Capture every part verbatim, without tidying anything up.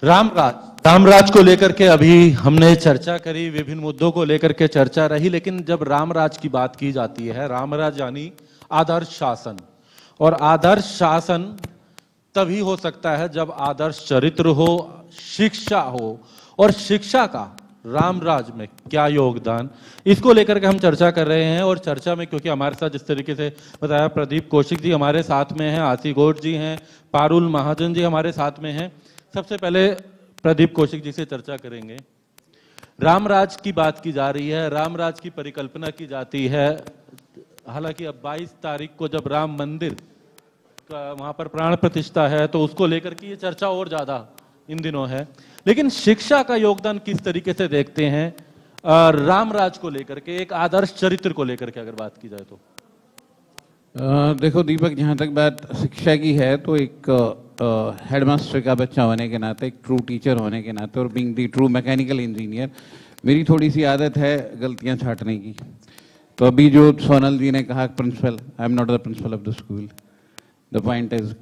रामराज रामराज को लेकर के अभी हमने चर्चा करी, विभिन्न मुद्दों को लेकर के चर्चा रही, लेकिन जब रामराज की बात की जाती है, रामराज यानी आदर्श शासन, और आदर्श शासन तभी हो सकता है जब आदर्श चरित्र हो, शिक्षा हो, और शिक्षा का रामराज में क्या योगदान, इसको लेकर के हम चर्चा कर रहे हैं। और चर्चा में क्योंकि हमारे साथ जिस तरीके से बताया, प्रदीप कौशिक जी हमारे साथ में हैं, आशी गौड़ जी हैं, पारुल महाजन जी हमारे साथ में हैं। सबसे पहले प्रदीप कौशिक जी से चर्चा करेंगे। रामराज की बात की जा रही है, रामराज की परिकल्पना की जाती है। हालांकि अब बाईस तारीख को जब राम मंदिर का वहां पर प्राण प्रतिष्ठा है, तो उसको लेकर के ये चर्चा और ज्यादा इन दिनों है। लेकिन शिक्षा का योगदान किस तरीके से देखते हैं रामराज को लेकर के, एक आदर्श चरित्र को लेकर के अगर बात की जाए तो? आ, देखो दीपक, जहाँ तक बात शिक्षा की है, तो एक हेडमास्टर का बच्चा होने के नाते, एक ट्रू टीचर होने के नाते, और being the true mechanical engineer, मेरी थोड़ी सी आदत है गलतियाँ छांटने की। तो अभी जो सोनल जी ने कहा principal, I am not the principal of the school, the point is,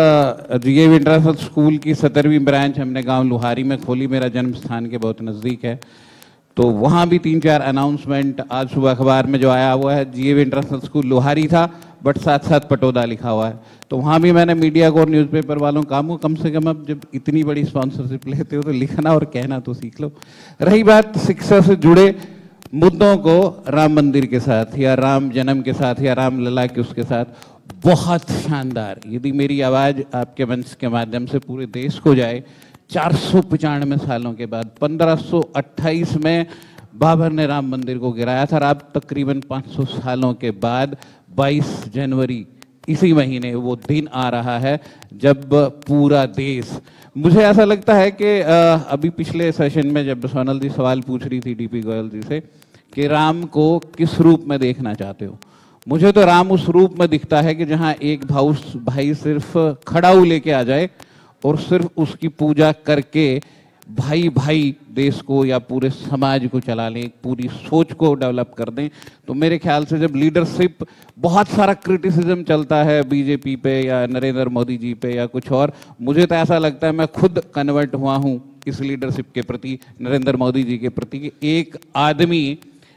कल जीएवी इंटरनेशनल स्कूल की सत्तरवीं ब्रांच हमने गांव लुहारी में खोली, मेरा जन्म स्थान के बहुत नज़दीक है। तो वहाँ भी तीन चार अनाउंसमेंट आज सुबह अखबार में जो आया हुआ है, जीएवी इंटरनेशनल स्कूल लुहारी था बट साथ साथ पटोदा लिखा हुआ है। तो वहाँ भी मैंने मीडिया को और न्यूज़पेपर वालों काम को, कम से कम अब जब इतनी बड़ी स्पॉन्सरशिप लेते हो तो लिखना और कहना तो सीख लो। रही बात शिक्षा से जुड़े मुद्दों को, राम मंदिर के साथ या राम जन्म के साथ या राम लला के उसके साथ, बहुत शानदार, यदि मेरी आवाज़ आपके मंच के माध्यम से पूरे देश को जाए, चार सौ पचानवे सालों के बाद पंद्रह सौ अट्ठाईस में बाबर ने राम मंदिर को गिराया था, और अब तकरीबन पाँच सौ सालों के बाद बाईस जनवरी इसी महीने वो दिन आ रहा है जब पूरा देश, मुझे ऐसा लगता है कि अभी पिछले सेशन में जब सोनल जी सवाल पूछ रही थी डीपी गोयल जी से कि राम को किस रूप में देखना चाहते हो, मुझे तो राम उस रूप में दिखता है कि जहां एक भाऊ भाई सिर्फ खड़ाऊ लेके आ जाए और सिर्फ उसकी पूजा करके भाई भाई देश को या पूरे समाज को चला लें, पूरी सोच को डेवलप कर दें। तो मेरे ख्याल से जब लीडरशिप, बहुत सारा क्रिटिसिज्म चलता है बीजेपी पे या नरेंद्र मोदी जी पे या कुछ और, मुझे तो ऐसा लगता है, मैं खुद कन्वर्ट हुआ हूँ इस लीडरशिप के प्रति, नरेंद्र मोदी जी के प्रति, कि एक आदमी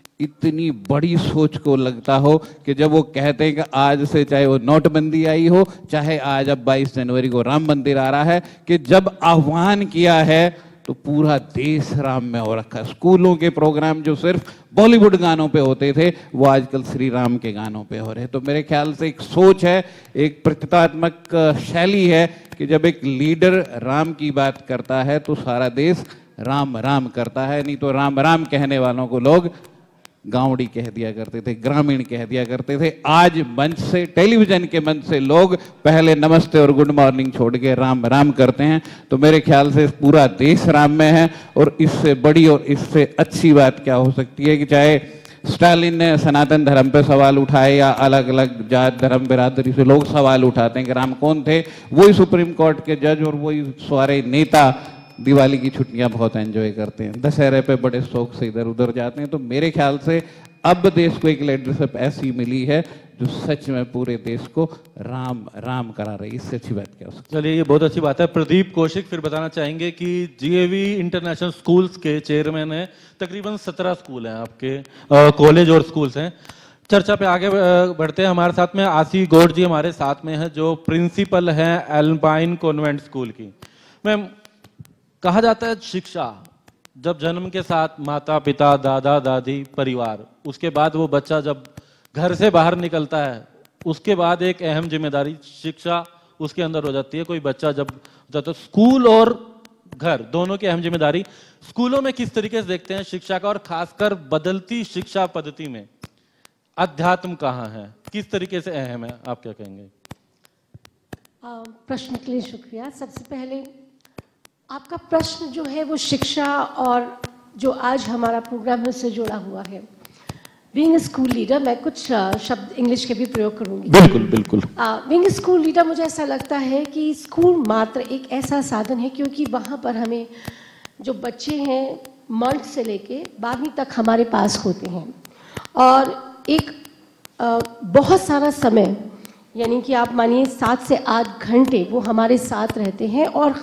इतनी बड़ी सोच को लगता हो कि जब वो कहते हैं कि आज से, चाहे वो नोटबंदी आई हो, चाहे आज अब बाईस जनवरी को राम मंदिर आ रहा है, कि जब आह्वान किया है तो पूरा देश राम में हो रखा है। स्कूलों के प्रोग्राम जो सिर्फ बॉलीवुड गानों पे होते थे, वो आजकल श्री राम के गानों पे हो रहे हैं। तो मेरे ख्याल से एक सोच है, एक प्रतीकात्मक शैली है कि जब एक लीडर राम की बात करता है तो सारा देश राम राम करता है। नहीं तो राम राम कहने वालों को लोग गांवड़ी कह दिया करते थे, ग्रामीण कह दिया करते थे। आज मंच से, टेलीविजन के मंच से लोग पहले नमस्ते और गुड मॉर्निंग छोड़ के राम राम करते हैं। तो मेरे ख्याल से पूरा देश राम में है, और इससे बड़ी और इससे अच्छी बात क्या हो सकती है कि चाहे स्टालिन ने सनातन धर्म पे सवाल उठाए या अलग अलग जात धर्म बिरादरी से लोग सवाल उठाते हैं कि राम कौन थे, वही सुप्रीम कोर्ट के जज और वही सारे नेता दिवाली की छुट्टियां बहुत एंजॉय करते हैं, दशहरे पे बड़े शौक से इधर उधर जाते हैं। तो मेरे ख्याल से अब देश को एक लीडरशिप ऐसी मिली है जो सच में पूरे देश को राम राम करा रही है। इससे अच्छी बात क्या हो सकती है? चलिए, ये बहुत अच्छी बात है। प्रदीप कौशिक फिर बताना चाहेंगे कि जीएवी इंटरनेशनल स्कूल्स के चेयरमैन हैं, तकरीबन सत्रह स्कूल हैं आपके, कॉलेज और स्कूल्स हैं। चर्चा पे आगे बढ़ते हैं। हमारे साथ में आशी गौड़ जी हमारे साथ में है, जो प्रिंसिपल हैं एल्पाइन कॉन्वेंट स्कूल की। मैम, कहा जाता है शिक्षा जब जन्म के साथ माता पिता दादा दादी परिवार, उसके बाद वो बच्चा जब घर से बाहर निकलता है, उसके बाद एक अहम जिम्मेदारी शिक्षा उसके अंदर हो जाती है। कोई बच्चा जब जाता, स्कूल और घर दोनों की अहम जिम्मेदारी। स्कूलों में किस तरीके से देखते हैं शिक्षा का, और खासकर बदलती शिक्षा पद्धति में अध्यात्म कहाँ है, किस तरीके से अहम है, आप क्या कहेंगे? प्रश्न के लिए शुक्रिया। सबसे पहले आपका प्रश्न जो है वो शिक्षा और जो आज हमारा प्रोग्राम है उससे जुड़ा हुआ है। बीइंग ए स्कूल लीडर, मैं कुछ शब्द इंग्लिश के भी प्रयोग करूंगी। बिल्कुल बिल्कुल। बीइंग ए स्कूल लीडर, मुझे ऐसा लगता है कि स्कूल मात्र एक ऐसा साधन है, क्योंकि वहाँ पर हमें जो बच्चे हैं मंच से लेके बारहवीं तक हमारे पास होते हैं, और एक आ, बहुत सारा समय, यानी कि आप मानिए सात से आठ घंटे वो हमारे साथ रहते हैं, और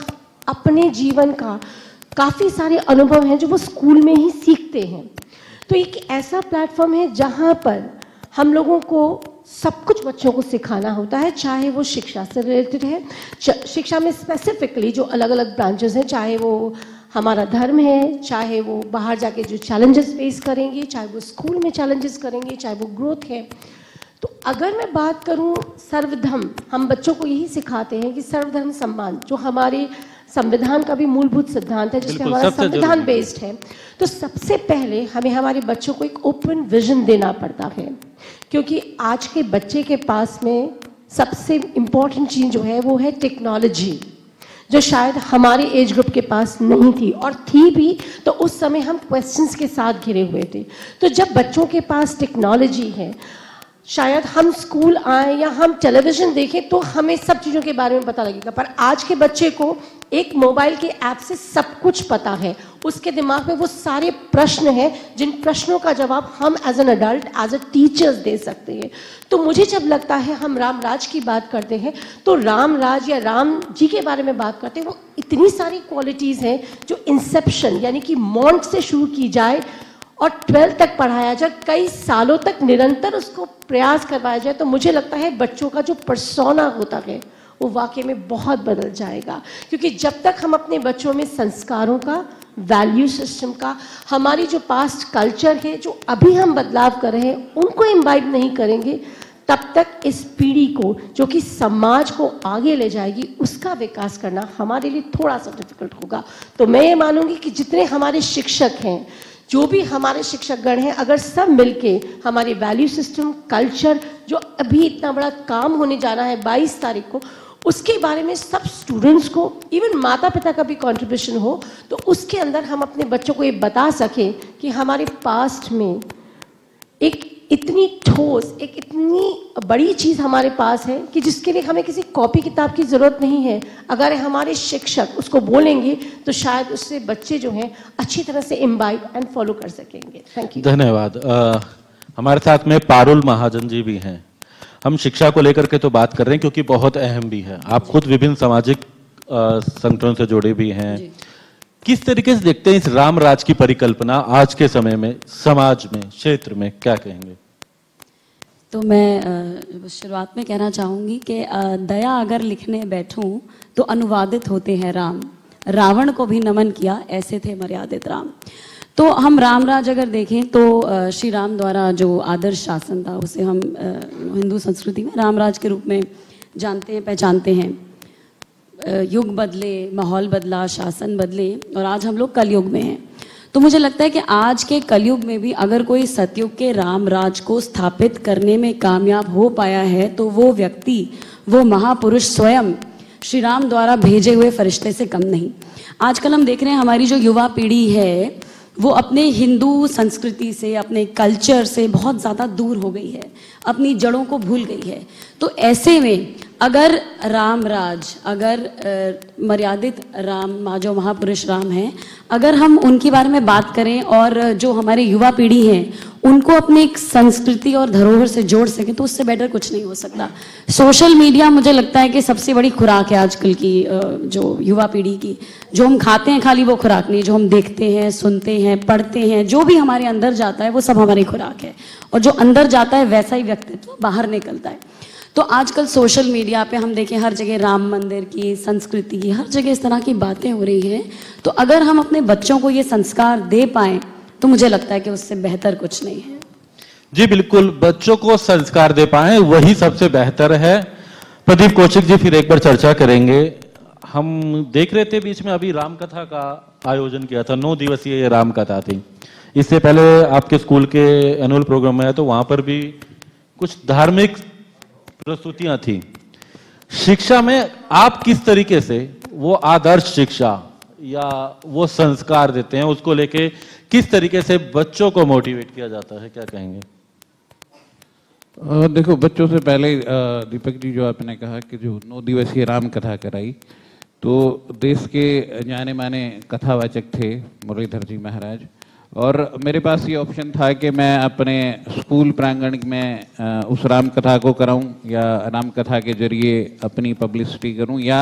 अपने जीवन का काफ़ी सारे अनुभव हैं जो वो स्कूल में ही सीखते हैं। तो एक ऐसा प्लेटफॉर्म है जहाँ पर हम लोगों को सब कुछ बच्चों को सिखाना होता है, चाहे वो शिक्षा से रिलेटेड है, शिक्षा में स्पेसिफिकली जो अलग अलग ब्रांचेस हैं, चाहे वो हमारा धर्म है, चाहे वो बाहर जाके जो चैलेंजेस फेस करेंगे, चाहे वो स्कूल में चैलेंजेस करेंगे, चाहे वो ग्रोथ है। तो अगर मैं बात करूं सर्वधर्म, हम बच्चों को यही सिखाते हैं कि सर्वधर्म सम्मान, जो हमारे संविधान का भी मूलभूत सिद्धांत है, जिसपे हमारा संविधान बेस्ड है। तो सबसे पहले हमें हमारे बच्चों को एक ओपन विजन देना पड़ता है, क्योंकि आज के बच्चे के पास में सबसे इम्पोर्टेंट चीज़ जो है वो है टेक्नोलॉजी, जो शायद हमारे एज ग्रुप के पास नहीं थी, और थी भी तो उस समय हम क्वेश्चंस के साथ घिरे हुए थे। तो जब बच्चों के पास टेक्नोलॉजी है, शायद हम स्कूल आए या हम टेलीविज़न देखें तो हमें सब चीज़ों के बारे में पता लगेगा, पर आज के बच्चे को एक मोबाइल के ऐप से सब कुछ पता है। उसके दिमाग में वो सारे प्रश्न हैं जिन प्रश्नों का जवाब हम as an adult, as a teachers दे सकते हैं। तो मुझे जब लगता है हम राम राज की बात करते हैं तो राम राज या राम जी के बारे में बात करते हैं, वो इतनी सारी क्वालिटीज़ हैं जो इंसेप्शन यानी कि मॉन्ट से शुरू की जाए और ट्वेल्थ तक पढ़ाया जाए, कई सालों तक निरंतर उसको प्रयास करवाया जाए, तो मुझे लगता है बच्चों का जो पर्सोना होता है वो वाकई में बहुत बदल जाएगा। क्योंकि जब तक हम अपने बच्चों में संस्कारों का, वैल्यू सिस्टम का, हमारी जो पास्ट कल्चर है जो अभी हम बदलाव कर रहे हैं उनको इम्बाइब नहीं करेंगे, तब तक इस पीढ़ी को जो कि समाज को आगे ले जाएगी उसका विकास करना हमारे लिए थोड़ा सा डिफिकल्ट होगा। तो मैं ये मानूंगी कि जितने हमारे शिक्षक हैं, जो भी हमारे शिक्षकगण हैं, अगर सब मिलके हमारे वैल्यू सिस्टम, कल्चर, जो अभी इतना बड़ा काम होने जा रहा है बाईस तारीख को, उसके बारे में सब स्टूडेंट्स को, इवन माता पिता का भी कंट्रीब्यूशन हो, तो उसके अंदर हम अपने बच्चों को ये बता सकें कि हमारे पास्ट में एक इतनी ठोस, एक इतनी बड़ी चीज़ हमारे पास है कि जिसके लिए हमें किसी कॉपी किताब की ज़रूरत नहीं है। अगर हमारे शिक्षक उसको बोलेंगे तो शायद उससे बच्चे जो हैं अच्छी तरह से इम्बाइब एंड फॉलो कर सकेंगे। Thank you. धन्यवाद। आ, हमारे साथ में पारुल महाजन जी भी हैं। हम शिक्षा को लेकर के तो बात कर रहे हैं क्योंकि बहुत अहम भी है। आप खुद विभिन्न सामाजिक संगठनों से जुड़े भी हैं। किस तरीके से देखते हैं इस राम राज की परिकल्पना आज के समय में, समाज में, क्षेत्र में, क्या कहेंगे? तो मैं शुरुआत में कहना चाहूँगी कि दया अगर लिखने बैठूं तो अनुवादित होते हैं राम, रावण को भी नमन किया ऐसे थे मर्यादित राम। तो हम राम राज अगर देखें तो श्री राम द्वारा जो आदर्श शासन था उसे हम हिंदू संस्कृति में राम राज के रूप में जानते हैं, पहचानते हैं। युग बदले, माहौल बदला, शासन बदले और आज हम लोग कलयुग में हैं। तो मुझे लगता है कि आज के कलयुग में भी अगर कोई सतयुग के राम राज को स्थापित करने में कामयाब हो पाया है तो वो व्यक्ति, वो महापुरुष स्वयं श्री राम द्वारा भेजे हुए फरिश्ते से कम नहीं। आजकल हम देख रहे हैं हमारी जो युवा पीढ़ी है वो अपने हिंदू संस्कृति से, अपने कल्चर से बहुत ज़्यादा दूर हो गई है, अपनी जड़ों को भूल गई है। तो ऐसे में अगर राम राज, अगर मर्यादित राम, जो महापुरुष राम हैं, अगर हम उनके बारे में बात करें और जो हमारे युवा पीढ़ी हैं उनको अपनी एक संस्कृति और धरोहर से जोड़ सकें तो उससे बेटर कुछ नहीं हो सकता। सोशल मीडिया मुझे लगता है कि सबसे बड़ी खुराक है आजकल की जो युवा पीढ़ी की। जो हम खाते हैं खाली वो खुराक नहीं, जो हम देखते हैं, सुनते हैं, पढ़ते हैं, जो भी हमारे अंदर जाता है वो सब हमारी खुराक है, और जो अंदर जाता है वैसा ही व्यक्तित्व बाहर निकलता है। तो आजकल सोशल मीडिया पे हम देखें हर जगह राम मंदिर की, संस्कृति की, हर जगह इस तरह की बातें हो रही हैं। तो अगर हम अपने बच्चों को ये संस्कार दे पाएं तो मुझे लगता है कि उससे बेहतर कुछ नहीं है। जी बिल्कुल, बच्चों को संस्कार दे पाएं वही सबसे बेहतर है। प्रदीप कौशिक जी फिर एक बार चर्चा करेंगे। हम देख रहे थे बीच में अभी राम कथा का आयोजन किया था, नौ दिवसीय राम कथा थी। इससे पहले आपके स्कूल के एनुअल प्रोग्राम में है तो वहां पर भी कुछ धार्मिक प्रस्तुतियां थी। शिक्षा में आप किस तरीके से वो आदर्श शिक्षा या वो संस्कार देते हैं, उसको लेके किस तरीके से बच्चों को मोटिवेट किया जाता है, क्या कहेंगे? आ, देखो, बच्चों से पहले दीपक जी जो आपने कहा कि जो नौ दिवसीय राम कथा कराई, तो देश के जाने माने कथावाचक थे मुरलीधर जी महाराज, और मेरे पास ये ऑप्शन था कि मैं अपने स्कूल प्रांगण में उस राम कथा को कराऊं या राम कथा के जरिए अपनी पब्लिसिटी करूं, या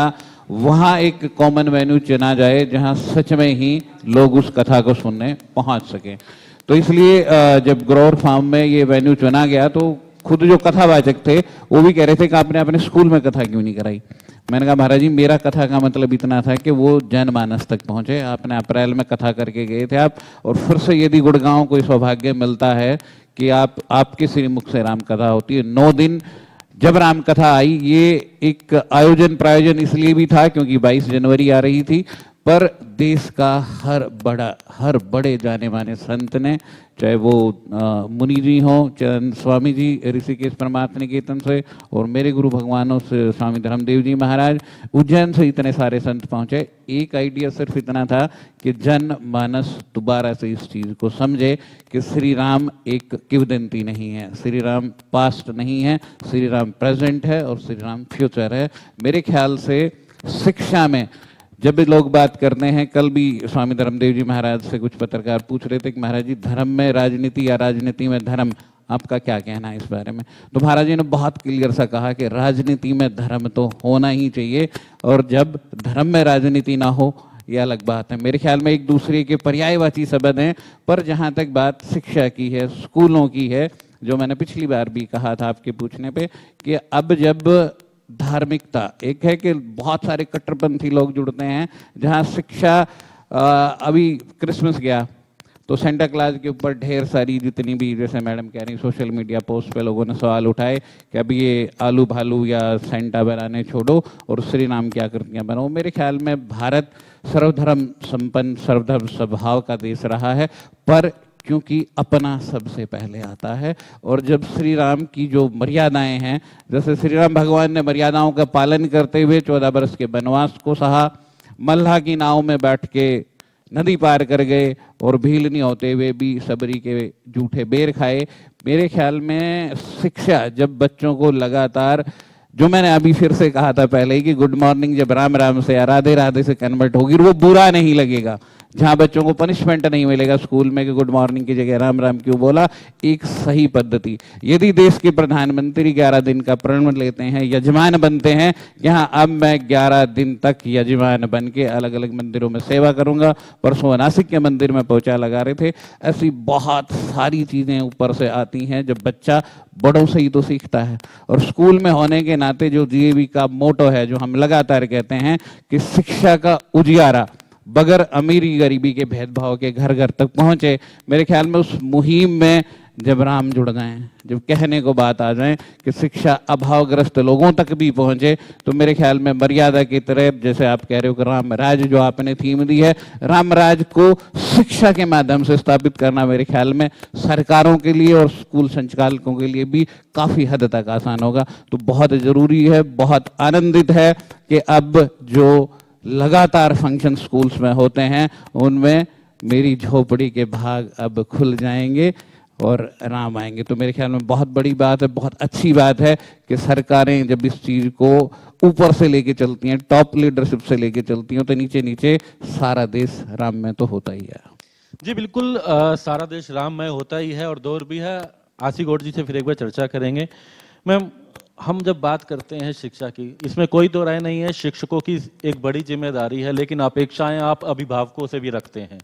वहाँ एक कॉमन वेन्यू चुना जाए जहाँ सच में ही लोग उस कथा को सुनने पहुँच सकें। तो इसलिए जब ग्रोवर फार्म में ये वेन्यू चुना गया तो खुद जो कथावाचक थे वो भी कह रहे थे कि आपने अपने स्कूल में कथा क्यों नहीं कराई। मैंने कहा महाराज जी मेरा कथा का मतलब इतना था कि वो जनमानस तक पहुंचे। आपने अप्रैल में कथा करके गए थे आप, और फिर से यदि गुड़गांव को सौभाग्य मिलता है कि आप आपके श्रीमुख से राम कथा होती है, नौ दिन जब राम कथा आई, ये एक आयोजन प्रायोजन इसलिए भी था क्योंकि बाईस जनवरी आ रही थी, पर देश का हर बड़ा हर बड़े जाने माने संत ने, चाहे वो मुनि जी हों, चरण स्वामी जी ऋषिकेश परमात्मा निकेतन से, और मेरे गुरु भगवानों से स्वामी धर्मदेव जी महाराज, उज्जैन से इतने सारे संत पहुंचे। एक आइडिया सिर्फ इतना था कि जन मानस दोबारा से इस चीज़ को समझे कि श्री राम एक किंवदंती नहीं है, श्री राम पास्ट नहीं है, श्री राम प्रेजेंट है और श्री राम फ्यूचर है। मेरे ख्याल से शिक्षा में जब भी लोग बात करते हैं, कल भी स्वामी धर्मदेव जी महाराज से कुछ पत्रकार पूछ रहे थे कि महाराज जी धर्म में राजनीति या राजनीति में धर्म, आपका क्या कहना है इस बारे में? तो महाराज जी ने बहुत क्लियर सा कहा कि राजनीति में धर्म तो होना ही चाहिए, और जब धर्म में राजनीति ना हो ये अलग बात है। मेरे ख्याल में एक दूसरे के पर्यायवाची शब्द हैं, पर जहाँ तक बात शिक्षा की है, स्कूलों की है, जो मैंने पिछली बार भी कहा था आपके पूछने पे कि अब जब धार्मिकता एक है कि बहुत सारे कट्टरपंथी लोग जुड़ते हैं, जहाँ शिक्षा आ, अभी क्रिसमस गया तो सेंटा क्लास के ऊपर ढेर सारी जितनी भी, जैसे मैडम कह रही, सोशल मीडिया पोस्ट पे लोगों ने सवाल उठाए कि अभी ये आलू भालू या सेंटा बनाने छोड़ो और श्री राम की आकृतियाँ बनाओ। मेरे ख्याल में भारत सर्वधर्म संपन्न सर्वधर्म स्वभाव का देश रहा है, पर क्योंकि अपना सबसे पहले आता है, और जब श्री राम की जो मर्यादाएं हैं, जैसे श्री राम भगवान ने मर्यादाओं का पालन करते हुए चौदह वर्ष के वनवास को सहा, मल्लाह की नाव में बैठ के नदी पार कर गए, और भील नहीं होते हुए भी सबरी के जूठे बेर खाए। मेरे ख्याल में शिक्षा जब बच्चों को लगातार, जो मैंने अभी फिर से कहा था पहले ही कि गुड मॉर्निंग जब राम राम से या राधे राधे से कन्वर्ट होगी, वो बुरा नहीं लगेगा। जहाँ बच्चों को पनिशमेंट नहीं मिलेगा स्कूल में कि गुड मॉर्निंग की जगह राम राम क्यों बोला, एक सही पद्धति। यदि देश के प्रधानमंत्री ग्यारह दिन का प्रण लेते हैं, यजमान बनते हैं, यहाँ अब मैं ग्यारह दिन तक यजमान बन के अलग अलग मंदिरों में सेवा करूंगा। परसों नासिक के मंदिर में पोछा लगा रहे थे। ऐसी बहुत सारी चीज़ें ऊपर से आती हैं जब बच्चा बड़ों से ही तो सीखता है। और स्कूल में होने के नाते जो जीएवी का मोटो है, जो हम लगातार कहते हैं कि शिक्षा का उजियारा बगैर अमीरी गरीबी के भेदभाव के घर घर तक पहुंचे, मेरे ख्याल में उस मुहिम में जब राम जुड़ जाएं, जब कहने को बात आ जाए कि शिक्षा अभावग्रस्त लोगों तक भी पहुंचे, तो मेरे ख्याल में मर्यादा की तरह, जैसे आप कह रहे हो कि राम राज जो आपने थीम दी है, राम राज को शिक्षा के माध्यम से स्थापित करना मेरे ख्याल में सरकारों के लिए और स्कूल संचालकों के लिए भी काफ़ी हद तक आसान होगा। तो बहुत ज़रूरी है, बहुत आनंदित है कि अब जो लगातार फंक्शन स्कूल्स में होते हैं उनमें मेरी झोपड़ी के भाग अब खुल जाएंगे और राम आएंगे। तो मेरे ख्याल में बहुत बड़ी बात है, बहुत अच्छी बात है कि सरकारें जब इस चीज़ को ऊपर से लेके चलती हैं, टॉप लीडरशिप से लेके चलती हैं, तो नीचे नीचे सारा देश राममय तो होता ही है। जी बिल्कुल, आ, सारा देश राममय होता ही है और दौर भी है। आशी गौड़ जी से फिर एक बार चर्चा करेंगे। मैम, हम जब बात करते हैं शिक्षा की, इसमें कोई दो राय नहीं है, शिक्षकों की एक बड़ी जिम्मेदारी है, लेकिन अपेक्षाएं आप अभिभावकों से भी रखते हैं।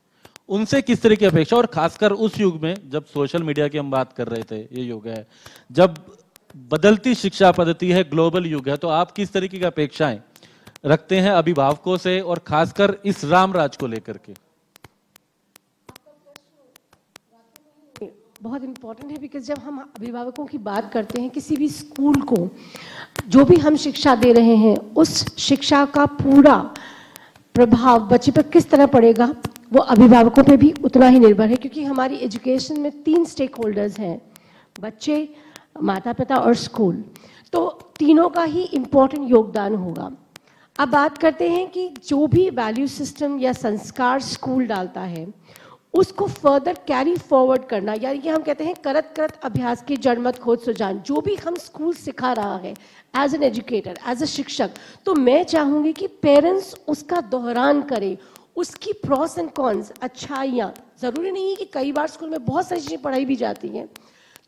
उनसे किस तरह की अपेक्षा, और खासकर उस युग में जब सोशल मीडिया की हम बात कर रहे थे, ये युग है जब बदलती शिक्षा पद्धति है, ग्लोबल युग है, तो आप किस तरीके की अपेक्षाएं रखते हैं अभिभावकों से, और खासकर इस राम राज को लेकर के? बहुत इम्पोर्टेंट है, बिकॉज जब हम अभिभावकों की बात करते हैं, किसी भी स्कूल को जो भी हम शिक्षा दे रहे हैं, उस शिक्षा का पूरा प्रभाव बच्चे पर किस तरह पड़ेगा वो अभिभावकों पे भी उतना ही निर्भर है, क्योंकि हमारी एजुकेशन में तीन स्टेक होल्डर्स हैं, बच्चे, माता पिता और स्कूल। तो तीनों का ही इम्पोर्टेंट योगदान होगा। अब बात करते हैं कि जो भी वैल्यू सिस्टम या संस्कार स्कूल डालता है उसको फर्दर कैरी फॉरवर्ड करना, यानी कि हम कहते हैं करत करत अभ्यास की जड़ मत खोज सुजान। जो भी हम स्कूल सिखा रहा है as an educator, as a शिक्षक, तो मैं चाहूँगी कि पेरेंट्स उसका दोहरान करें, उसकी प्रॉस एंड कॉन्स, अच्छाइयाँ। ज़रूरी नहीं है कि कई बार स्कूल में बहुत सारी चीज़ें पढ़ाई भी जाती हैं, तो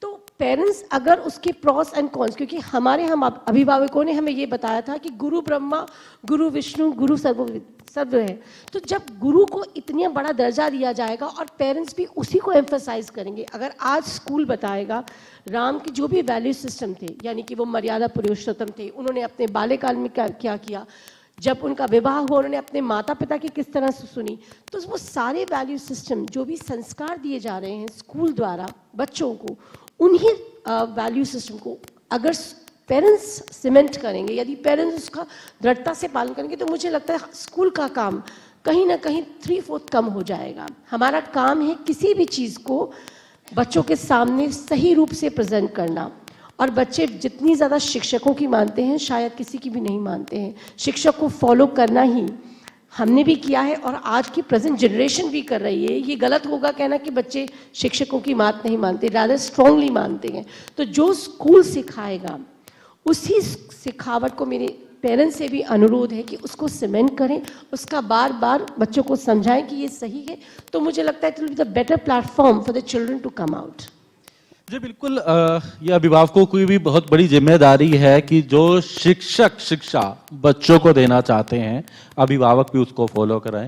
पेरेंट्स अगर उसके प्रॉस एंड कॉन्स, क्योंकि हमारे हम अभिभावकों ने हमें ये बताया था कि गुरु ब्रह्मा गुरु विष्णु गुरु सर्व सर्व है, तो जब गुरु को इतना बड़ा दर्जा दिया जाएगा और पेरेंट्स भी उसी को एम्फसाइज करेंगे। अगर आज स्कूल बताएगा राम के जो भी वैल्यू सिस्टम थे, यानी कि वो मर्यादा पुरुषोत्तम थे, उन्होंने अपने बाल्यकाल में क्या क्या किया, जब उनका विवाह हुआ उन्होंने अपने माता पिता की किस तरह से सुनी, तो वो सारे वैल्यू सिस्टम जो भी संस्कार दिए जा रहे हैं स्कूल द्वारा बच्चों को, उन्हीं वैल्यू सिस्टम को अगर पेरेंट्स सीमेंट करेंगे, यदि पेरेंट्स उसका दृढ़ता से पालन करेंगे, तो मुझे लगता है स्कूल का काम कहीं ना कहीं थ्री फोर्थ कम हो जाएगा। हमारा काम है किसी भी चीज़ को बच्चों के सामने सही रूप से प्रेजेंट करना, और बच्चे जितनी ज़्यादा शिक्षकों की मानते हैं शायद किसी की भी नहीं मानते हैं। शिक्षक को फॉलो करना ही हमने भी किया है और आज की प्रेजेंट जनरेशन भी कर रही है। ये गलत होगा कहना कि बच्चे शिक्षकों की बात नहीं मानते, रादर स्ट्रांगली मानते हैं। तो जो स्कूल सिखाएगा उसी सिखावट को मेरे पेरेंट्स से भी अनुरोध है कि उसको सीमेंट करें, उसका बार बार बच्चों को समझाएं कि ये सही है। तो मुझे लगता है it will be the better platform for the children to come out. जी बिल्कुल, ये अभिभावकों की भी बहुत बड़ी जिम्मेदारी है कि जो शिक्षक शिक्षा बच्चों को देना चाहते हैं अभिभावक भी उसको फॉलो कराएं।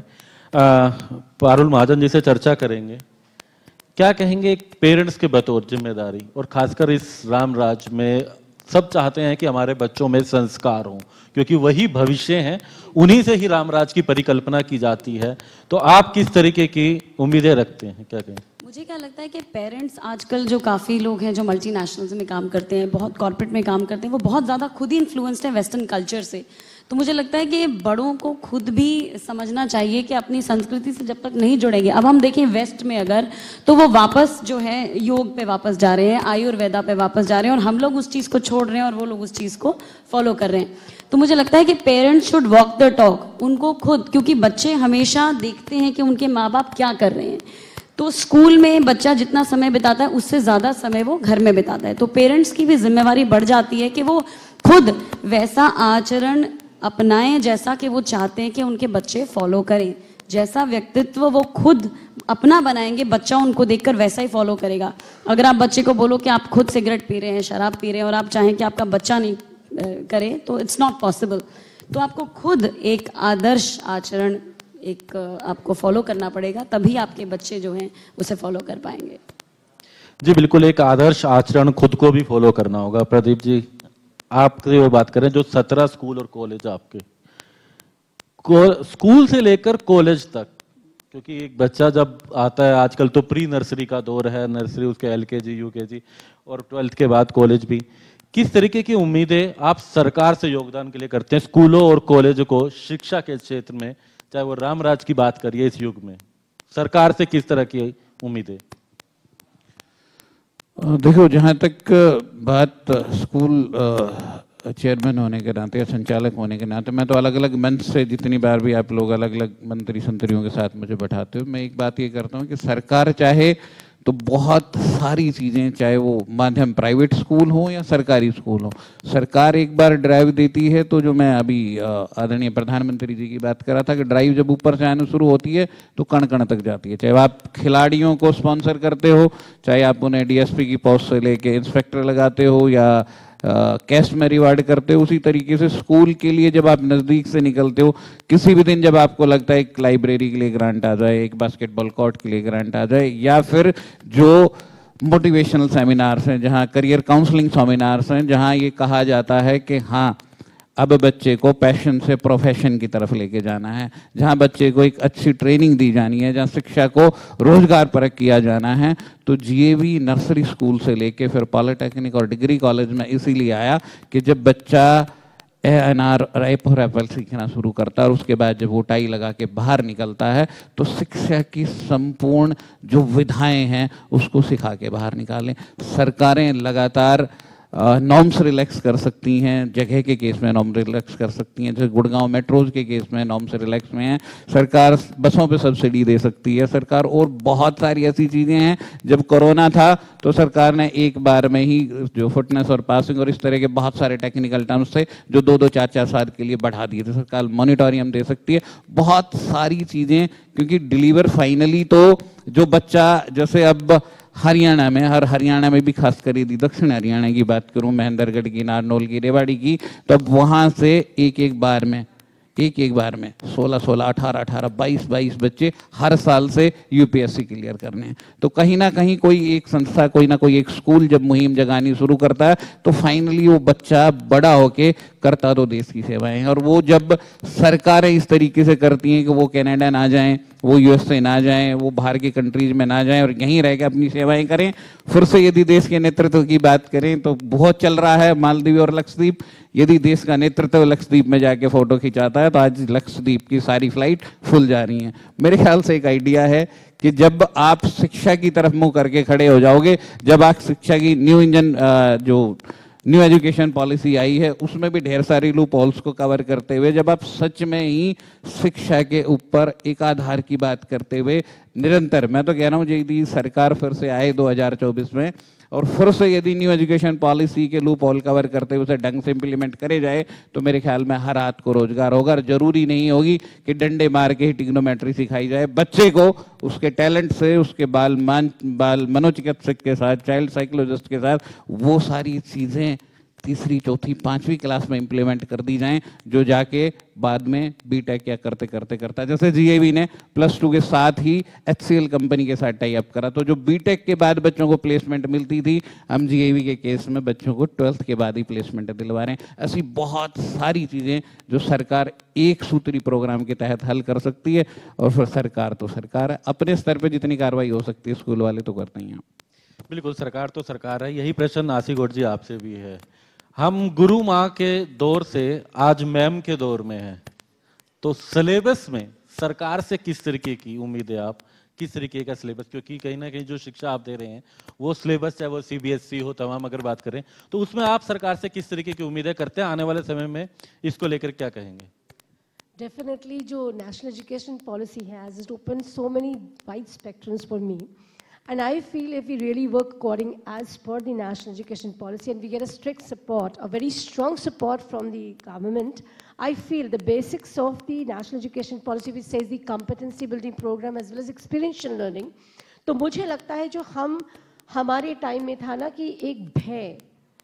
पारुल महाजन जी से चर्चा करेंगे, क्या कहेंगे एक पेरेंट्स के बतौर जिम्मेदारी, और खासकर इस राम राज में सब चाहते हैं कि हमारे बच्चों में संस्कार हों, क्योंकि वही भविष्य हैं, उन्हीं से ही रामराज की परिकल्पना की जाती है। तो आप किस तरीके की उम्मीदें रखते हैं, क्या कहें? मुझे क्या लगता है कि पेरेंट्स आजकल जो काफ़ी लोग हैं जो मल्टीनेशनल्स में काम करते हैं, बहुत कॉर्पोरेट में काम करते हैं, वो बहुत ज़्यादा खुद ही इन्फ्लुएंस्ड है वेस्टर्न कल्चर से। तो मुझे लगता है कि बड़ों को खुद भी समझना चाहिए कि अपनी संस्कृति से जब तक नहीं जुड़ेंगे, अब हम देखें वेस्ट में अगर, तो वो वापस जो है योग पे वापस जा रहे हैं, आयुर्वेदा पे वापस जा रहे हैं, और हम लोग उस चीज़ को छोड़ रहे हैं और वो लोग उस चीज़ को फॉलो कर रहे हैं। तो मुझे लगता है कि parents should walk the talk, उनको खुद, क्योंकि बच्चे हमेशा देखते हैं कि उनके माँ बाप क्या कर रहे हैं। तो स्कूल में बच्चा जितना समय बिताता है उससे ज़्यादा समय वो घर में बिताता है। तो पेरेंट्स की भी जिम्मेवारी बढ़ जाती है कि वो खुद वैसा आचरण अपनाएं जैसा कि वो चाहते हैं कि उनके बच्चे फॉलो करें। जैसा व्यक्तित्व वो खुद अपना बनाएंगे, बच्चा उनको देखकर वैसा ही फॉलो करेगा। अगर आप बच्चे को बोलो कि आप खुद सिगरेट पी रहे हैं, शराब पी रहे हैं, और आप चाहें कि आपका बच्चा नहीं करे, तो इट्स नॉट पॉसिबल। तो आपको खुद एक आदर्श आचरण एक आपको फॉलो करना पड़ेगा, तभी आपके बच्चे जो हैं उसे फॉलो कर पाएंगे। जी बिल्कुल, एक आदर्श आचरण खुद को भी फॉलो करना होगा। प्रदीप जी, आपसे वो बात करें जो सत्रह स्कूल और कॉलेज आपके, स्कूल से लेकर कॉलेज तक, क्योंकि एक बच्चा जब आता है, आजकल तो प्री नर्सरी का दौर है, नर्सरी उसके एलकेजी यूकेजी और ट्वेल्थ के बाद कॉलेज भी, किस तरीके की उम्मीदें आप सरकार से योगदान के लिए करते हैं स्कूलों और कॉलेज को शिक्षा के क्षेत्र में, चाहे वो रामराज की बात करिए इस युग में, सरकार से किस तरह की उम्मीदें? देखो, जहाँ तक बात स्कूल चेयरमैन होने के नाते या संचालक होने के नाते, मैं तो अलग अलग मंच से जितनी बार भी आप लोग अलग अलग मंत्री संतरियों के साथ मुझे बैठाते हो, मैं एक बात ये करता हूँ कि सरकार चाहे तो बहुत सारी चीज़ें, चाहे वो माध्यम प्राइवेट स्कूल हो या सरकारी स्कूल हो, सरकार एक बार ड्राइव देती है तो, जो मैं अभी आदरणीय प्रधानमंत्री जी की बात कर रहा था कि ड्राइव जब ऊपर से आना शुरू होती है तो कण कण तक जाती है। चाहे आप खिलाड़ियों को स्पॉन्सर करते हो, चाहे आप उन्हें डीएसपी की पोस्ट से लेके इंस्पेक्टर लगाते हो या कैश में रिवार्ड करते हो, उसी तरीके से स्कूल के लिए जब आप नज़दीक से निकलते हो, किसी भी दिन जब आपको लगता है एक लाइब्रेरी के लिए ग्रांट आ जाए, एक बास्केटबॉल कोर्ट के लिए ग्रांट आ जाए, या फिर जो मोटिवेशनल सेमिनार्स हैं, जहां करियर काउंसलिंग सेमिनार्स हैं, जहां ये कहा जाता है कि हाँ अब बच्चे को पैशन से प्रोफेशन की तरफ लेके जाना है, जहां बच्चे को एक अच्छी ट्रेनिंग दी जानी है, जहां शिक्षा को रोजगार परक किया जाना है, तो जीएवी नर्सरी स्कूल से लेके फिर पॉलिटेक्निक और डिग्री कॉलेज में इसीलिए आया कि जब बच्चा ए एन आर रेपो रेपल सीखना शुरू करता है और उसके बाद जब वो टाई लगा के बाहर निकलता है तो शिक्षा की संपूर्ण जो विधाएं हैं उसको सिखा के बाहर निकालें। सरकारें लगातार नॉर्म्स रिलैक्स कर सकती हैं, जगह के केस में नॉर्म रिलैक्स कर सकती हैं, जैसे गुड़गांव मेट्रोज के केस में नॉर्म्स रिलैक्स में है, सरकार बसों पे सब्सिडी दे सकती है सरकार, और बहुत सारी ऐसी चीज़ें हैं। जब कोरोना था तो सरकार ने एक बार में ही जो फिटनेस और पासिंग और इस तरह के बहुत सारे टेक्निकल टर्म्स थे जो दो दो चार चार साल के लिए बढ़ा दिए थे, सरकार मॉनिटोरियम दे सकती है, बहुत सारी चीज़ें, क्योंकि डिलीवर फाइनली तो जो बच्चा, जैसे अब हरियाणा में, हर हरियाणा में भी खासकर यदि दक्षिण हरियाणा की बात करूं, महेंद्रगढ़ की, नारनौल की, रेवाड़ी की, तो अब वहाँ से एक एक बार में एक एक बार में सोलह सोलह, अठारह अठारह, बाईस बाईस बच्चे हर साल से यूपीएससी क्लियर करने हैं। तो कहीं ना कहीं कोई एक संस्था, कोई ना कोई एक स्कूल जब मुहिम जगानी शुरू करता है तो फाइनली वो बच्चा बड़ा होके करता तो देश की सेवाएं हैं। और वो जब सरकारें इस तरीके से करती हैं कि वो कनाडा ना जाएं, वो यूएसए ना जाएं, वो बाहर की कंट्रीज में ना जाएं और यहीं रह के अपनी सेवाएं करें। फिर से यदि देश के नेतृत्व की बात करें तो बहुत चल रहा है मालदीव और लक्षद्वीप। यदि देश का नेतृत्व लक्षद्वीप में जाके फोटो खिंचाता है तो आज लक्षद्वीप की सारी फ्लाइट फुल जा रही हैं। मेरे ख्याल से एक आइडिया है कि जब आप शिक्षा की तरफ मुंह करके खड़े हो जाओगे, जब आप शिक्षा की न्यू इंजन जो न्यू एजुकेशन पॉलिसी आई है उसमें भी ढेर सारी लूप होल्स को कवर करते हुए, जब आप सच में ही शिक्षा के ऊपर एक आधार की बात करते हुए निरंतर, मैं तो कह रहा हूँ यदि सरकार फिर से आए दो हज़ार चौबीस में और फिर से यदि न्यू एजुकेशन पॉलिसी के लूप होल कवर करते हुए उसे ढंग से इम्प्लीमेंट करे जाए तो मेरे ख्याल में हर हाथ को रोजगार होगा। और जरूरी नहीं होगी कि डंडे मार के ही टिग्नोमेट्री सिखाई जाए, बच्चे को उसके टैलेंट से, उसके बाल मान बाल मनोचिकित्सक के साथ, चाइल्ड साइकोलॉजिस्ट के साथ वो सारी चीज़ें तीसरी चौथी पांचवी क्लास में इंप्लीमेंट कर दी जाएं, जो जाके बाद में बीटेक या करते करते करता, जैसे जीएवी ने प्लस टू के साथ ही एचसीएल कंपनी के साथ टाई अप करा, तो जो बीटेक के बाद बच्चों को प्लेसमेंट मिलती थी, हम जीएवी के केस में बच्चों को ट्वेल्थ के बाद ही प्लेसमेंट दिलवा रहे हैं। ऐसी बहुत सारी चीज़ें जो सरकार एक सूत्री प्रोग्राम के तहत हल कर सकती है। और फिर सरकार तो सरकार है, अपने स्तर पर जितनी कार्रवाई हो सकती है स्कूल वाले तो करते ही हैं। बिल्कुल, सरकार तो सरकार है। यही प्रश्न आशी गौड़ जी आपसे भी है। हम गुरु माँ के दौर से आज मैम के दौर में हैं, तो सिलेबस में सरकार से किस तरीके की उम्मीद है आप, किस तरीके का सिलेबस? क्योंकि कहीं ना कहीं जो शिक्षा आप दे रहे हैं वो सिलेबस, चाहे वो सीबीएसई हो, तमाम अगर बात करें तो उसमें आप सरकार से किस तरीके की उम्मीदें करते हैं? आने वाले समय में इसको लेकर क्या कहेंगे? डेफिनेटली जो national education policy has it open so many wide spectrums for me. And I feel if we really work according as per the national education policy and we get a strict support, a very strong support from the government, I feel the basics of the national education policy which says the competency building program as well as experiential learning, तो मुझे लगता है जो हम हमारे time में था ना कि एक भय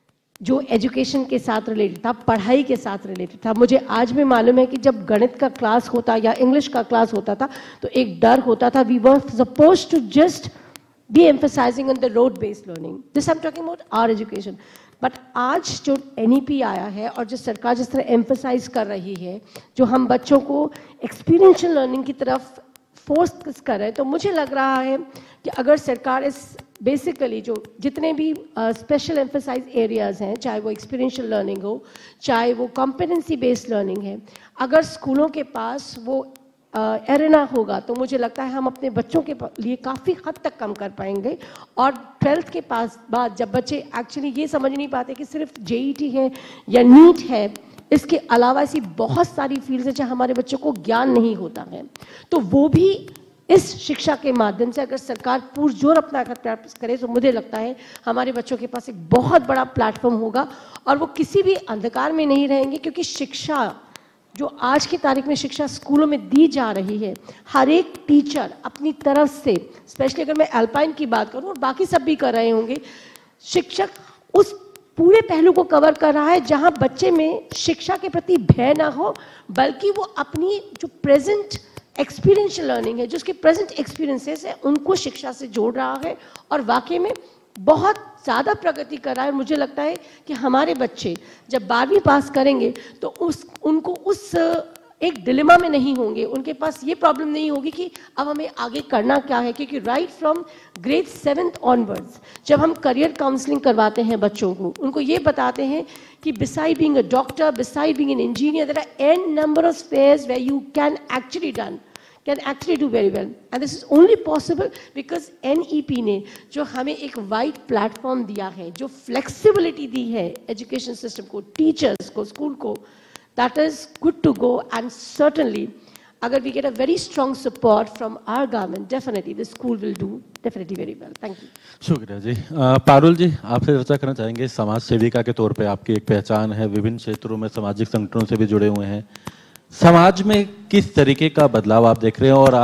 जो एजुकेशन के साथ रिलेटेड था, पढ़ाई के साथ रिलेटेड था। मुझे आज भी मालूम है कि जब गणित का क्लास होता या इंग्लिश का क्लास होता था तो एक डर होता था, we were supposed to just be emphasizing on the road based learning. This I'm talking about our education. But आज जो N E P आया है और जो सरकार जिस तरह emphasize कर रही है, जो हम बच्चों को experiential learning की तरफ फोर्स कर रहे हैं, तो मुझे लग रहा है कि अगर सरकार इस बेसिकली जो जितने भी स्पेशल एम्फेसाइज एरियाज हैं, चाहे वो एक्सपीरियंशियल लर्निंग हो, चाहे वो कॉम्पिटेंसी बेस्ड लर्निंग है, अगर स्कूलों के पास वो एरेना होगा तो मुझे लगता है हम अपने बच्चों के लिए काफ़ी हद तक कम कर पाएंगे। और ट्वेल्थ के पास बाद जब बच्चे एक्चुअली ये समझ नहीं पाते कि सिर्फ जेईटी है या नीट है, इसके अलावा ऐसी बहुत सारी फील्ड्स हैं जहाँ हमारे बच्चों को ज्ञान नहीं होता है, तो वो भी इस शिक्षा के माध्यम से अगर सरकार पुरजोर अपना प्रयास करे तो मुझे लगता है हमारे बच्चों के पास एक बहुत बड़ा प्लेटफॉर्म होगा और वो किसी भी अंधकार में नहीं रहेंगे। क्योंकि शिक्षा जो आज की तारीख में शिक्षा स्कूलों में दी जा रही है, हर एक टीचर अपनी तरफ से, स्पेशली अगर मैं अल्पाइन की बात करूं और बाकी सब भी कर रहे होंगे, शिक्षक उस पूरे पहलू को कवर कर रहा है जहां बच्चे में शिक्षा के प्रति भय ना हो, बल्कि वो अपनी जो प्रेजेंट एक्सपीरियंशियल लर्निंग है, जो उसके प्रेजेंट एक्सपीरियंसेस है, उनको शिक्षा से जोड़ रहा है और वाकई में बहुत ज़्यादा प्रगति कर रहा है। मुझे लगता है कि हमारे बच्चे जब बारहवीं पास करेंगे तो उस उनको उस एक डिलेमा में नहीं होंगे, उनके पास ये प्रॉब्लम नहीं होगी कि अब हमें आगे करना क्या है। क्योंकि right from grade seventh onwards जब हम करियर काउंसलिंग करवाते हैं बच्चों को, उनको ये बताते हैं कि beside being a doctor, beside being an engineer, there are an number of spheres where you can actually done can actually do very well, and this is only possible because N E P ने जो हमें एक wide platform दिया है, जो flexibility दी है education system को, टीचर्स को, स्कूल को, that is good to go. And certainly अगर we get a very strong support from our government, definitely the school will do definitely very well. Thank you. शुक्रिया जी। पारुल जी, आपसे चर्चा करना चाहेंगे। समाज सेविका के तौर पे आपकी एक पहचान है, विभिन्न क्षेत्रों में सामाजिक संगठनों से भी जुड़े हुए हैं। समाज में किस तरीके का बदलाव आप देख रहे हैं और आप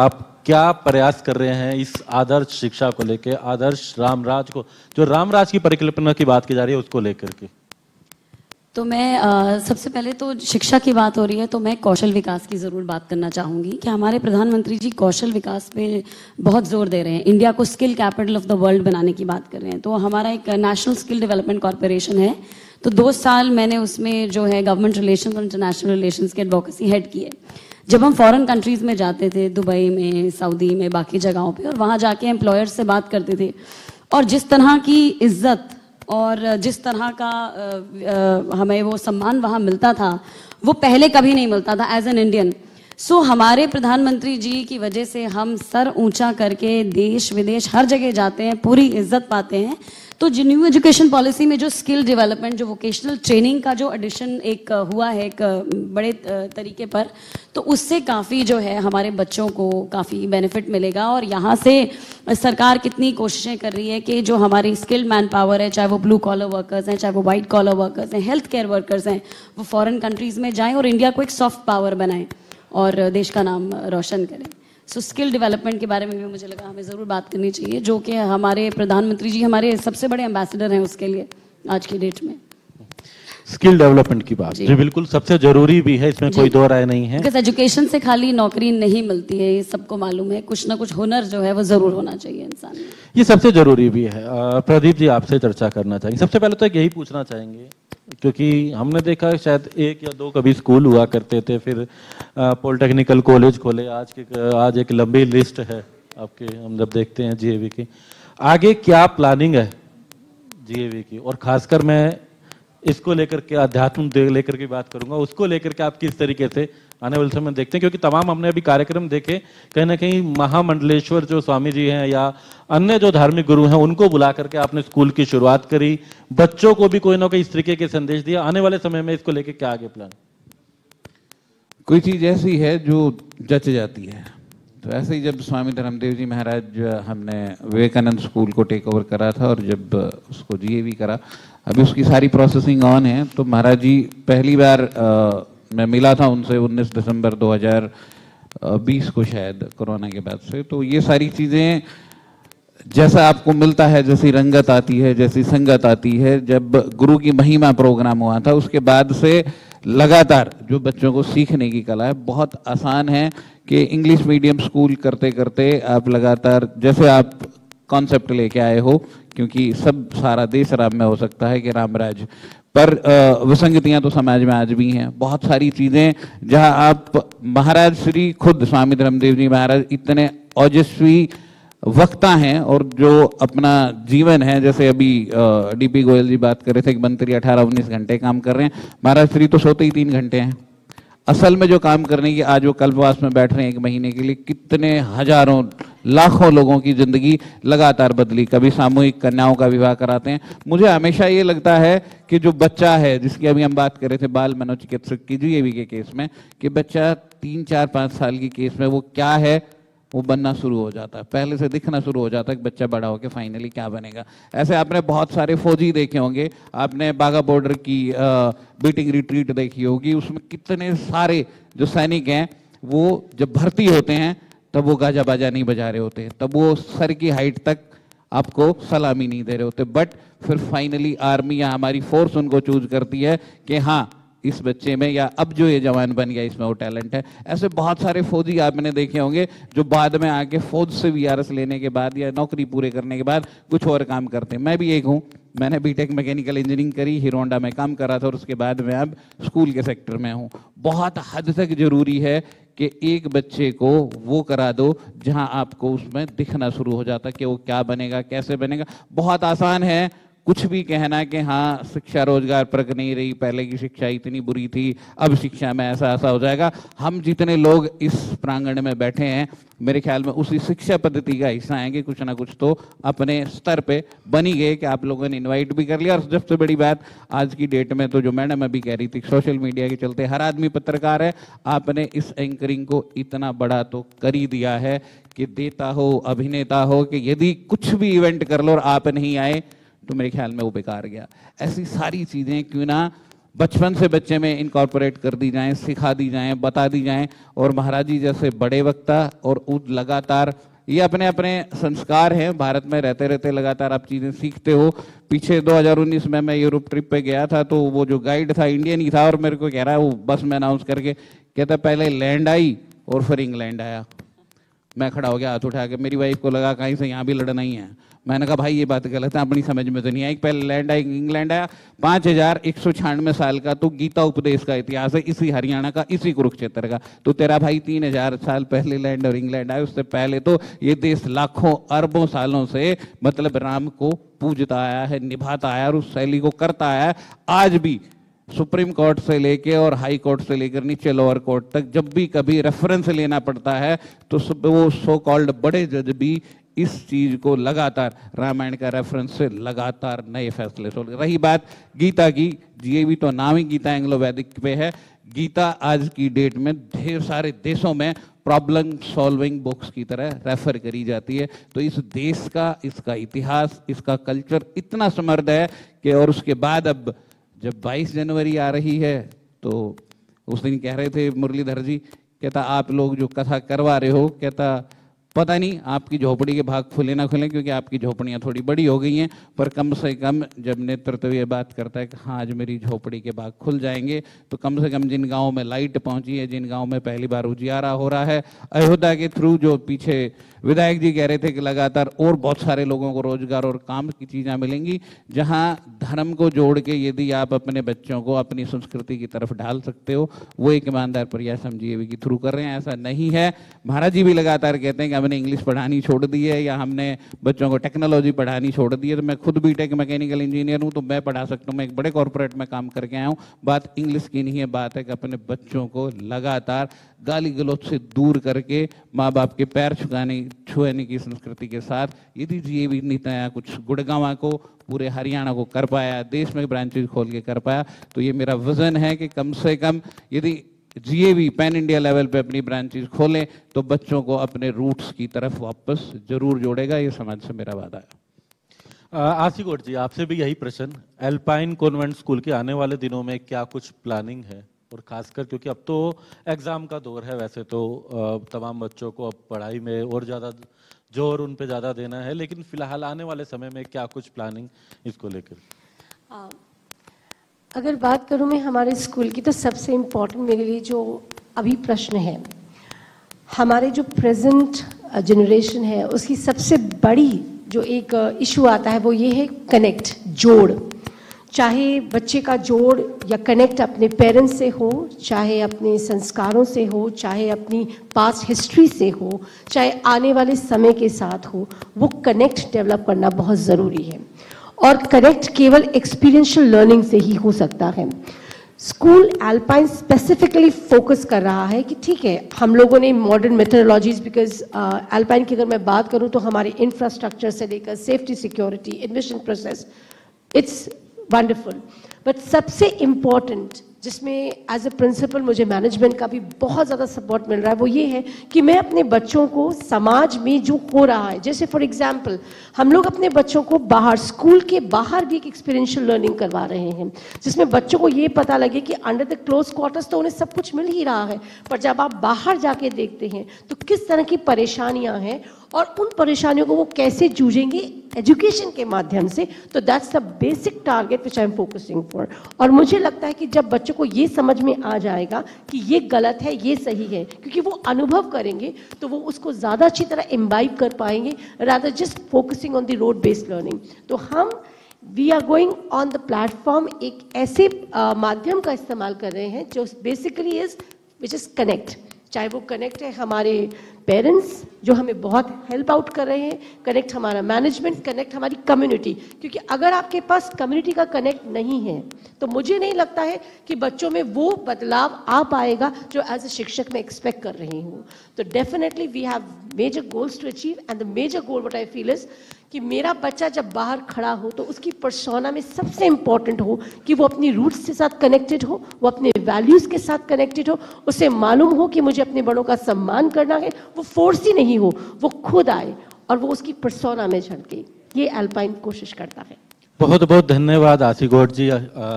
क्या प्रयास कर रहे हैं इस आदर्श शिक्षा को लेकर, आदर्श रामराज को, जो रामराज की परिकल्पना की बात की जा रही है उसको लेकर के? तो मैं आ, सबसे पहले तो शिक्षा की बात हो रही है तो मैं कौशल विकास की ज़रूर बात करना चाहूँगी कि हमारे प्रधानमंत्री जी कौशल विकास पे बहुत जोर दे रहे हैं। इंडिया को skill capital of the world बनाने की बात कर रहे हैं। तो हमारा एक नेशनल स्किल डेवलपमेंट कॉरपोरेशन है, तो दो साल मैंने उसमें जो है गवर्नमेंट रिलेशन और इंटरनेशनल रिलेशन के एडवोकेसी हेड किए। जब हम फॉरेन कंट्रीज़ में जाते थे, दुबई में, सऊदी में, बाकी जगहों पर, और वहाँ जाके एम्प्लॉयर से बात करते थे, और जिस तरह की इज्जत और जिस तरह का आ, आ, हमें वो सम्मान वहाँ मिलता था वो पहले कभी नहीं मिलता था एज एन इंडियन। सो हमारे प्रधानमंत्री जी की वजह से हम सर ऊंचा करके देश विदेश हर जगह जाते हैं, पूरी इज्जत पाते हैं। तो जो न्यू एजुकेशन पॉलिसी में जो स्किल डेवलपमेंट, जो वोकेशनल ट्रेनिंग का जो एडिशन एक हुआ है एक बड़े तरीके पर, तो उससे काफ़ी जो है हमारे बच्चों को काफ़ी बेनिफिट मिलेगा। और यहाँ से सरकार कितनी कोशिशें कर रही है कि जो हमारी स्किल्ड मैन पावर है, चाहे वो ब्लू कॉलर वर्कर्स हैं, चाहे वो वाइट कॉलर वर्कर्स हैं, हेल्थ केयर वर्कर्स हैं, वो फॉरेन कंट्रीज़ में जाएं और इंडिया को एक सॉफ्ट पावर बनाएं और देश का नाम रोशन करें। सो स्किल डेवलपमेंट के बारे में भी मुझे लगा हमें ज़रूर बात करनी चाहिए, जो कि हमारे प्रधानमंत्री जी हमारे सबसे बड़े एम्बेसडर हैं उसके लिए आज की डेट में। स्किल डेवलपमेंट की बात जी बिल्कुल सबसे जरूरी भी है, इसमें कोई दो राय नहीं है। बिकॉज एजुकेशन से खाली नौकरी नहीं मिलती है, ये सबको मालूम है। कुछ ना कुछ हुनर जो है वो जरूर होना चाहिए इंसान में, ये सबसे जरूरी भी है। प्रदीप जी आपसे चर्चा करना चाहेंगे। सबसे पहले तो यही पूछना चाहेंगे, क्योंकि हमने देखा शायद एक या दो कभी स्कूल हुआ करते थे, फिर पॉलिटेक्निकल कॉलेज खोले, आज के आज एक लंबी लिस्ट है आपके, हम जब देखते हैं जीएवी की। आगे क्या प्लानिंग है जीएवी की, और खासकर मैं इसको लेकर के अध्यात्म लेकर के बात करूंगा, उसको लेकर के आप किस तरीके से आने वाले समय देखते हैं? क्योंकि तमाम हमने अभी कार्यक्रम देखे, कहीं ना कहीं महामंडलेश्वर जो स्वामी जी हैं या अन्य जो धार्मिक गुरु हैं उनको बुला करके आपने स्कूल की शुरुआत करी, बच्चों को भी कोई ना कोई इस तरीके के संदेश दिया। आने वाले समय में इसको लेकर क्या आगे प्लान? कोई चीज ऐसी है जो जच जाती है, तो ऐसे ही जब स्वामी धर्मदेव जी महाराज, हमने विवेकानंद स्कूल को टेक ओवर करा था और जब उसको जीएवी करा, अभी उसकी सारी प्रोसेसिंग ऑन है। तो महाराज जी पहली बार आ, मैं मिला था उनसे उन्नीस दिसंबर दो हज़ार बीस को, शायद कोरोना के बाद से। तो ये सारी चीज़ें जैसा आपको मिलता है, जैसी रंगत आती है, जैसी संगत आती है, जब गुरु की महिमा प्रोग्राम हुआ था उसके बाद से लगातार जो बच्चों को सीखने की कला है, बहुत आसान है कि इंग्लिश मीडियम स्कूल करते करते आप लगातार, जैसे आप कॉन्सेप्ट लेके आए हो, क्योंकि सब सारा देश राम में हो सकता है कि रामराज, पर विसंगतियां तो समाज में आज भी हैं। बहुत सारी चीज़ें जहां आप, महाराज श्री खुद स्वामी धर्मदेव जी महाराज इतने ओजस्वी वक्ता हैं, और जो अपना जीवन है, जैसे अभी डीपी गोयल जी बात कर रहे थे कि मंत्री अठारह उन्नीस घंटे काम कर रहे हैं, महाराज श्री तो सोते ही तीन घंटे हैं। असल में जो काम करने की, आज वो कल्पवास में बैठ रहे हैं एक महीने के लिए, कितने हजारों लाखों लोगों की जिंदगी लगातार बदली। कभी सामूहिक कन्याओं का विवाह कराते हैं। मुझे हमेशा ये लगता है कि जो बच्चा है, जिसकी अभी हम बात कर रहे थे बाल मनोचिकित्सक की जीएवी के केस में, कि बच्चा तीन चार पाँच साल की केस में वो क्या है वो बनना शुरू हो जाता है, पहले से दिखना शुरू हो जाता है कि बच्चा बड़ा होकर फाइनली क्या बनेगा। ऐसे आपने बहुत सारे फौजी देखे होंगे, आपने बाघा बॉर्डर की बीटिंग रिट्रीट देखी होगी, उसमें कितने सारे जो सैनिक हैं वो जब भर्ती होते हैं तब वो गाजा बाजा नहीं बजा रहे होते, तब वो सर की हाइट तक आपको सलामी नहीं दे रहे होते, बट फिर फाइनली आर्मी या हमारी फोर्स उनको चूज करती है कि हाँ इस बच्चे में, या अब जो ये जवान बन गया इसमें वो टैलेंट है। ऐसे बहुत सारे फौजी आपने देखे होंगे जो बाद में आके फौज से वीआरएस लेने के बाद या नौकरी पूरे करने के बाद कुछ और काम करते हैं। मैं भी एक हूँ, मैंने बीटेक मैकेनिकल इंजीनियरिंग करी, हीरो होंडा में काम करा था और उसके बाद मैं अब स्कूल के सेक्टर में हूँ। बहुत हद तक जरूरी है कि एक बच्चे को वो करा दो जहाँ आपको उसमें दिखना शुरू हो जाता कि वो क्या बनेगा, कैसे बनेगा। बहुत आसान है कुछ भी कहना कि हाँ शिक्षा रोजगार परक नहीं रही, पहले की शिक्षा इतनी बुरी थी, अब शिक्षा में ऐसा ऐसा हो जाएगा। हम जितने लोग इस प्रांगण में बैठे हैं, मेरे ख्याल में उसी शिक्षा पद्धति का हिस्सा हैं कि कुछ ना कुछ तो अपने स्तर पे बनी गए कि आप लोगों ने इनवाइट भी कर लिया। और सबसे बड़ी बात आज की डेट में तो जो मैडम अभी कह रही थी, सोशल मीडिया के चलते हर आदमी पत्रकार है, आपने इस एंकरिंग को इतना बड़ा तो कर ही दिया है कि देता हो, अभिनेता हो, कि यदि कुछ भी इवेंट कर लो और आप नहीं आए तो मेरे ख्याल में वो बेकार गया। ऐसी सारी चीज़ें क्यों ना बचपन से बच्चे में इनकॉर्पोरेट कर दी जाएं, सिखा दी जाएं, बता दी जाएं। और महाराज जी जैसे बड़े वक्ता और लगातार ये अपने अपने संस्कार हैं, भारत में रहते रहते लगातार आप चीज़ें सीखते हो। पीछे दो हज़ार उन्नीस में मैं यूरोप ट्रिप पे गया था, तो वो जो गाइड था इंडियन ही था और मेरे को कह रहा है, वो बस में अनाउंस करके कहता पहले लैंड आई और फिर इंग्लैंड आया। मैं खड़ा हो गया हाथ उठा के, मेरी वाइफ को लगा कहीं से यहाँ भी लड़ना ही है। मैंने कहा भाई ये बात गलत है, अपनी समझ में तो नहीं आई। पहले लैंड आई इंग्लैंड आया। पाँच हजार एक सौ छियानवे साल का तो गीता उपदेश का इतिहास है, इसी हरियाणा का, इसी कुरुक्षेत्र का। तो तेरा भाई तीन हजार साल पहले लैंड और इंग्लैंड आया, उससे पहले तो ये देश लाखों अरबों सालों से मतलब राम को पूजता आया है, निभाता आया और उस शैली को करता आया है। आज भी सुप्रीम कोर्ट से लेके और हाई कोर्ट से लेकर नीचे लोअर कोर्ट तक जब भी कभी रेफरेंस लेना पड़ता है तो वो सो कॉल्ड बड़े जज भी इस चीज को लगातार रामायण का रेफरेंस से लगातार नए फैसले सोच। रही बात गीता की, ये भी तो नाम ही गीता एंग्लो वैदिक पे है। गीता आज की डेट में ढेर सारे देशों में प्रॉब्लम सॉल्विंग बुक्स की तरह रेफर करी जाती है। तो इस देश का, इसका इतिहास, इसका कल्चर इतना समृद्ध है कि और उसके बाद अब जब बाईस जनवरी आ रही है तो उस दिन कह रहे थे मुरलीधर जी, कहता आप लोग जो कथा करवा रहे हो, कहता पता नहीं आपकी झोपड़ी के भाग खुले ना खुले, क्योंकि आपकी झोपड़ियाँ थोड़ी बड़ी हो गई हैं, पर कम से कम जब नेतृत्व ये बात करता है कि हाँ आज मेरी झोपड़ी के भाग खुल जाएंगे, तो कम से कम जिन गाँव में लाइट पहुँची है, जिन गाँव में पहली बार उजियारा हो रहा है, अयोध्या के थ्रू जो पीछे विधायक जी कह रहे थे कि लगातार और बहुत सारे लोगों को रोजगार और काम की चीज़ें मिलेंगी, जहाँ धर्म को जोड़ के यदि आप अपने बच्चों को अपनी संस्कृति की तरफ ढाल सकते हो, वो एक ईमानदार प्रयास हम जीएवी के थ्रू कर रहे हैं। ऐसा नहीं है, महाराज जी भी लगातार कहते हैं कि हमने इंग्लिश पढ़ानी छोड़ दी है या हमने बच्चों को टेक्नोलॉजी पढ़ानी छोड़ दी है। तो मैं खुद बीटेक मैकेनिकल इंजीनियर हूँ, तो मैं पढ़ा सकता हूँ, मैं एक बड़े कॉर्पोरेट में काम करके आया हूँ। बात इंग्लिश की नहीं है, बात है कि अपने बच्चों को लगातार गाली गलौज से दूर करके माँ बाप के पैर छुआने छुआने की संस्कृति के साथ यदि ये भी नहीं नया कुछ गुड़गांव को, पूरे हरियाणा को कर पाया, देश में ब्रांचेज खोल के कर पाया, तो ये मेरा विजन है कि कम से कम यदि जीएवी पैन इंडिया लेवल पे अपनी ब्रांचेज खोलें तो बच्चों को अपने रूट्स की तरफ वापस जरूर जोड़ेगा। ये समाज से मेरा वादा है। आशी गौड़ जी, आपसे भी यही प्रश्न, एल्पाइन कॉन्वेंट स्कूल के आने वाले दिनों में क्या कुछ प्लानिंग है, और खासकर क्योंकि अब तो एग्जाम का दौर है, वैसे तो तमाम बच्चों को अब पढ़ाई में और ज़्यादा जोर उन पे ज़्यादा देना है, लेकिन फिलहाल आने वाले समय में क्या कुछ प्लानिंग इसको लेकर? अगर बात करूं मैं हमारे स्कूल की, तो सबसे इम्पोर्टेंट मेरे लिए जो अभी प्रश्न है, हमारे जो प्रेजेंट जनरेशन है उसकी सबसे बड़ी जो एक इशू आता है वो ये है कनेक्ट, जोड़। चाहे बच्चे का जोड़ या कनेक्ट अपने पेरेंट्स से हो, चाहे अपने संस्कारों से हो, चाहे अपनी पास्ट हिस्ट्री से हो, चाहे आने वाले समय के साथ हो, वो कनेक्ट डेवलप करना बहुत ज़रूरी है। और कनेक्ट केवल एक्सपीरियंशियल लर्निंग से ही हो सकता है। स्कूल एल्पाइन स्पेसिफिकली फोकस कर रहा है कि ठीक है, हम लोगों ने मॉडर्न मेथोडोलॉजीज, बिकॉज एल्पाइन की अगर मैं बात करूं तो हमारे इंफ्रास्ट्रक्चर से लेकर safety, security, admission process, it's wonderful. But सबसे इम्पॉर्टेंट जिसमें एज ए प्रिंसिपल मुझे मैनेजमेंट का भी बहुत ज़्यादा सपोर्ट मिल रहा है वो ये है कि मैं अपने बच्चों को समाज में जो हो रहा है, जैसे फॉर एग्जांपल हम लोग अपने बच्चों को बाहर, स्कूल के बाहर भी एक एक्सपीरियंशियल लर्निंग करवा रहे हैं, जिसमें बच्चों को ये पता लगे कि अंडर द क्लोज क्वार्टर्स तो उन्हें सब कुछ मिल ही रहा है, पर जब आप बाहर जाके देखते हैं तो किस तरह की परेशानियां हैं और उन परेशानियों को वो कैसे जूझेंगे एजुकेशन के माध्यम से। तो that's the basic target which I am focusing for. और मुझे लगता है कि जब बच्चों को ये समझ में आ जाएगा कि ये गलत है, ये सही है, क्योंकि वो अनुभव करेंगे तो वो उसको ज़्यादा अच्छी तरह इम्बाइब कर पाएंगे, rather just focusing on the rote based learning. तो हम we are going on the platform, एक ऐसे uh, माध्यम का इस्तेमाल कर रहे हैं जो basically is which is connect. चाहे वो कनेक्ट है हमारे पेरेंट्स जो हमें बहुत हेल्प आउट कर रहे हैं, कनेक्ट हमारा मैनेजमेंट, कनेक्ट हमारी कम्युनिटी, क्योंकि अगर आपके पास कम्युनिटी का कनेक्ट नहीं है तो मुझे नहीं लगता है कि बच्चों में वो बदलाव आ पाएगा जो एज ए शिक्षक मैं एक्सपेक्ट कर रही हूँ। तो definitely we have major goals to achieve, and the major goal what I feel is कि मेरा बच्चा जब बाहर खड़ा हो तो उसकी पर्सोना में सबसे इम्पॉर्टेंट हो कि वो अपनी रूट्स के साथ कनेक्टेड हो, वो अपने वैल्यूज़ के साथ कनेक्टेड हो, उसे मालूम हो कि मुझे अपने बड़ों का सम्मान करना है, वो फोर्स ही नहीं हो, वो खुद आए और वो उसकी पर्सोना में झलके। ये एल्पाइन कोशिश करता है। बहुत बहुत धन्यवाद आशी गौड़ जी।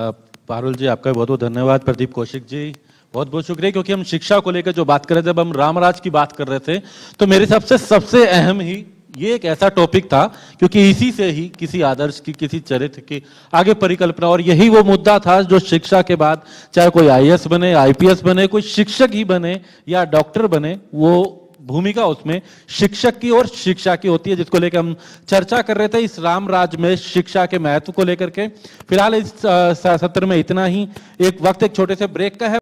पारुल जी, आपका बहुत बहुत धन्यवाद। प्रदीप कौशिक जी, बहुत बहुत शुक्रिया, क्योंकि हम शिक्षा को लेकर जो बात कर रहे थे, जब हम रामराज की बात कर रहे थे, तो मेरे हिसाब से सबसे अहम ही ये एक ऐसा टॉपिक था, क्योंकि इसी से ही किसी आदर्श की, किसी चरित्र की आगे परिकल्पना, और यही वो मुद्दा था जो शिक्षा के बाद चाहे कोई आई ए एस बने, आई पी एस बने, कोई शिक्षक ही बने या डॉक्टर बने, वो भूमिका उसमें शिक्षक की और शिक्षा की होती है, जिसको लेकर हम चर्चा कर रहे थे इस रामराज में शिक्षा के महत्व को लेकर के। फिलहाल इस सत्र में इतना ही। एक वक्त एक छोटे से ब्रेक का है।